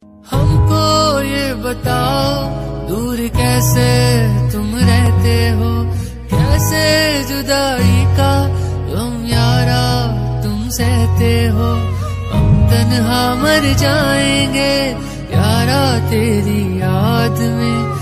हमको ये बताओ दूर कैसे तुम रहते हो, कैसे जुदाई का तुम यारा तुम सहते हो। हम तन्हा मर जाएंगे यारा तेरी याद में,